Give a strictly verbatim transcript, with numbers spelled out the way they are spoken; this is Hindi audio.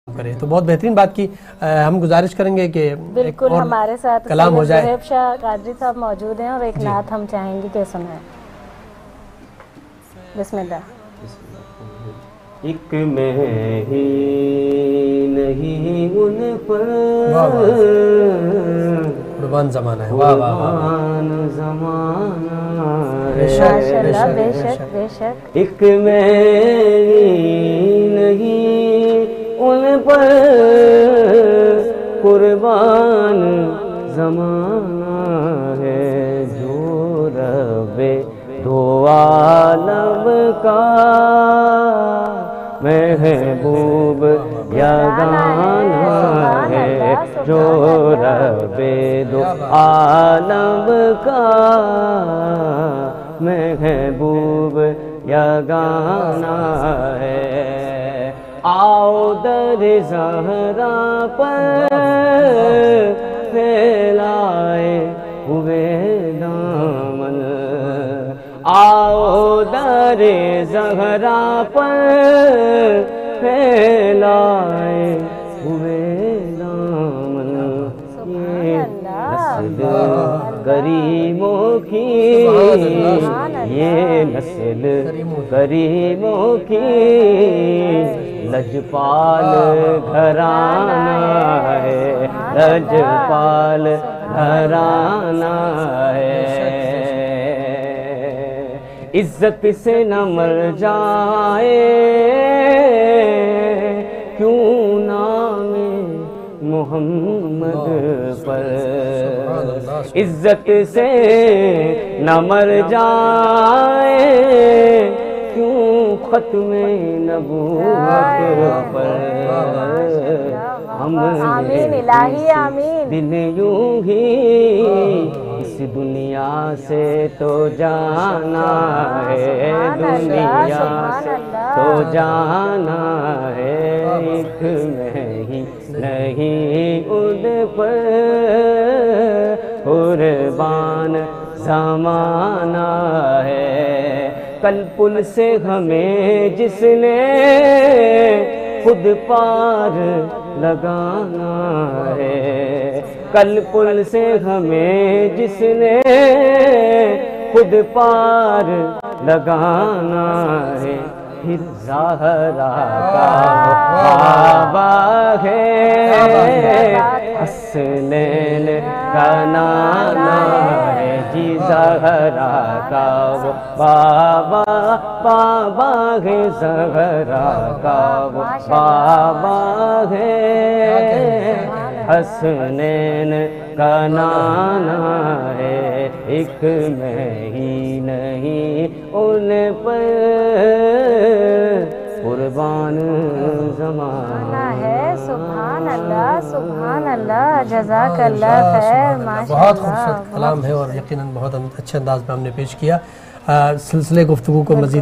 करें। तो बहुत बेहतरीन बात की। आ, हम गुजारिश करेंगे कि बिल्कुल हमारे साथ कलाम हो जाए। ज़ुहैब शाह कादरी साहब मौजूद हैं और एक नात हम चाहेंगे कि सुनाएं। बिस्मिल्लाह। एक मैं ही नहीं उन पर कुर्बान ज़माना है। वाह वाह वाह, ज़माना माशाअल्लाह, बेशक बेशक। एक मैं ही नहीं उन पर कुर्बान ज़माना है, जो रबे दो आलम का महबूब या गाना है, जो रबे दो आलम का महबूब या गाना है। आओ दर ज़हरा पर फैलाए हुए दामन, आओ दर ज़हरा पर फैलाए हुए दामन, ये नस्ल करीमों की, ये नस्ल करीमों की लजपाल घराना है, लजपाल घराना है। इज्जत से न मर जाए क्यों नाम मोहम्मद पर, इज्जत से न मर जाए क्यों खत्मे नबूवत पर। हमने दिन यूं ही इस दुनिया से तो जाना है, दुनिया से तो जाना है, एक में ही नहीं उन पर कुर्बान ज़माना है। कल पुल से हमें जिसने खुद पार लगाना है, कल पुल से हमें जिसने खुद पार लगाना है, फिर ज़हरा का बाबा है, हसनैन का नाना है जी, ज़हरा का वो बाबा बाबा है, ज़हरा का वो बाबा है, हसनैन का नाना है, एक मैं ही नहीं उन पर कुर्बान ज़माना है। सुभान अल्लाह, सुभान अल्लाह, जज़ाकल्लाह खैर। बहुत खूबसूरत कलाम है और यकीनन बहुत अच्छे अंदाज में हमने पेश किया। सिलसिले गुफ्तगू को मज़ीद